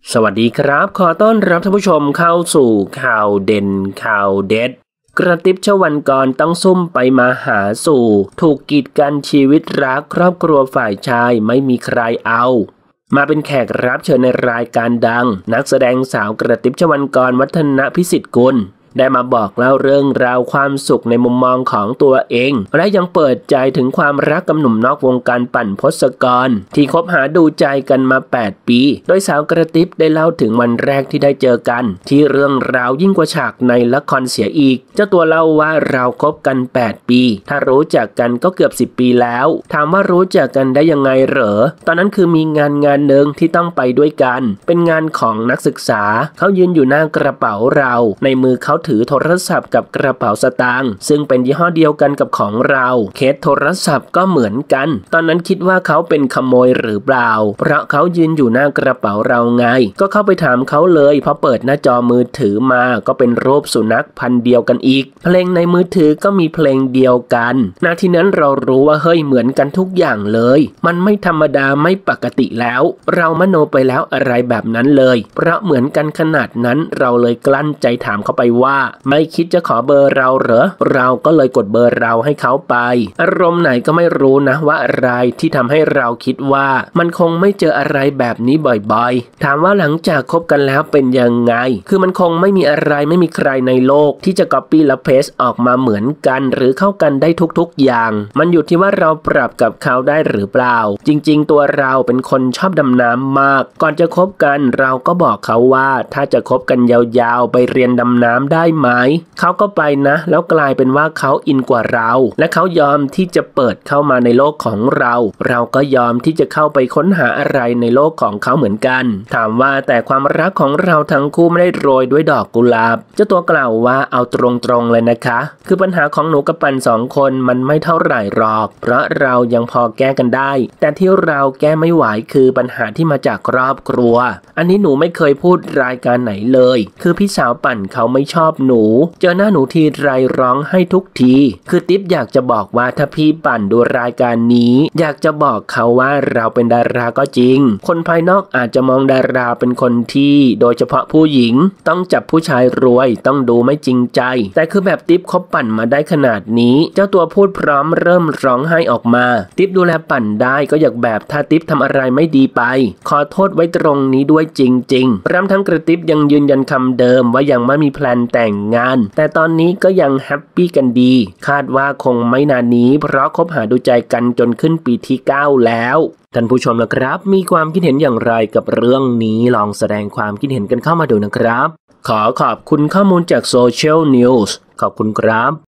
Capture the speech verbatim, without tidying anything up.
สวัสดีครับขอต้อนรับท่านผู้ชมเข้าสู่ข่าวเด่นข่าวเด็ดกระติบชวันกรต้องซุ่มไปมาหาสู่ถูกกีดกันชีวิตรักครอบครัวฝ่ายชายไม่มีใครเอามาเป็นแขกรับเชิญในรายการดังนักแสดงสาวกระติบชวันกรวัฒนพิสิทธิ์กุลได้มาบอกเล่าเรื่องราวความสุขในมุมมองของตัวเองและยังเปิดใจถึงความรักกับหนุ่มนอกวงการปั่นพศกรที่คบหาดูใจกันมาแปดปีโดยสาวกระติบได้เล่าถึงวันแรกที่ได้เจอกันที่เรื่องราวยิ่งกว่าฉากในละครเสียอีกเจ้าตัวเล่าว่าเราคบกันแปดปีถ้ารู้จักกันก็เกือบสิบปีแล้วถามว่ารู้จักกันได้ยังไงเหรอตอนนั้นคือมีงานงานหนึ่งที่ต้องไปด้วยกันเป็นงานของนักศึกษาเขายืนอยู่หน้ากระเป๋าเราในมือเขาถือโทรศัพท์กับกระเป๋าสตางค์ซึ่งเป็นยี่ห้อเดียวกันกับของเราเคสโทรศัพท์ก็เหมือนกันตอนนั้นคิดว่าเขาเป็นขโมยหรือเปล่าเพราะเขายืนอยู่หน้ากระเป๋าเราไงก็เข้าไปถามเขาเลยพอเปิดหน้าจอมือถือมาก็เป็นรูปสุนัขพันธุ์เดียวกันอีกเพลงในมือถือก็มีเพลงเดียวกันนาทีนั้นเรารู้ว่าเฮ้ยเหมือนกันทุกอย่างเลยมันไม่ธรรมดาไม่ปกติแล้วเรามโนไปแล้วอะไรแบบนั้นเลยเพราะเหมือนกันขนาดนั้นเราเลยกลั้นใจถามเขาไปว่าไม่คิดจะขอเบอร์เราเหรอเราก็เลยกดเบอร์เราให้เขาไปอารมณ์ไหนก็ไม่รู้นะว่าอะไรที่ทำให้เราคิดว่ามันคงไม่เจออะไรแบบนี้บ่อยๆถามว่าหลังจากคบกันแล้วเป็นยังไงคือมันคงไม่มีอะไรไม่มีใครในโลกที่จะ copy และ paste ออกมาเหมือนกันหรือเข้ากันได้ทุกๆอย่างมันอยู่ที่ว่าเราปรับกับเขาได้หรือเปล่าจริงๆตัวเราเป็นคนชอบดำน้ำมากก่อนจะคบกันเราก็บอกเขาว่าถ้าจะคบกันยาวๆไปเรียนดำน้ำได้ไหมเขาก็ไปนะแล้วกลายเป็นว่าเขาอินกว่าเราและเขายอมที่จะเปิดเข้ามาในโลกของเราเราก็ยอมที่จะเข้าไปค้นหาอะไรในโลกของเขาเหมือนกันถามว่าแต่ความรักของเราทั้งคู่ไม่ได้โรยด้วยดอกกุหลาบเจ้าตัวกล่าวว่าเอาตรงๆเลยนะคะคือปัญหาของหนูกับปันสองคนมันไม่เท่าไหร่หรอกเพราะเรายังพอแก้กันได้แต่ที่เราแก้ไม่ไหวคือปัญหาที่มาจากครอบครัวอันนี้หนูไม่เคยพูดรายการไหนเลยคือพี่สาวปั่นเขาไม่ชอบหนูเจอหน้าหนูทีไรร้องให้ทุกทีคือติ๊บอยากจะบอกว่าถ้าพี่ปั่นดูรายการนี้อยากจะบอกเขาว่าเราเป็นดาราก็จริงคนภายนอกอาจจะมองดาราเป็นคนที่โดยเฉพาะผู้หญิงต้องจับผู้ชายรวยต้องดูไม่จริงใจแต่คือแบบติ๊บเขาปั่นมาได้ขนาดนี้เจ้าตัวพูดพร้อมเริ่มร้องไห้ออกมาติ๊บดูแลปั่นได้ก็อยากแบบถ้าติ๊บทำอะไรไม่ดีไปขอโทษไว้ตรงนี้ด้วยจริงๆรำทั้งกระติ๊บยังยืนยันคำเดิมว่ายังไม่มีแพลนแต่งงานแต่ตอนนี้ก็ยังแฮปปี้กันดีคาดว่าคงไม่นานนี้เพราะคบหาดูใจกันจนขึ้นปีที่เก้าแล้วท่านผู้ชมนะครับมีความคิดเห็นอย่างไรกับเรื่องนี้ลองแสดงความคิดเห็นกันเข้ามาดูนะครับขอขอบคุณข้อมูลจากโซเชียลนิวส์ขอบคุณครับ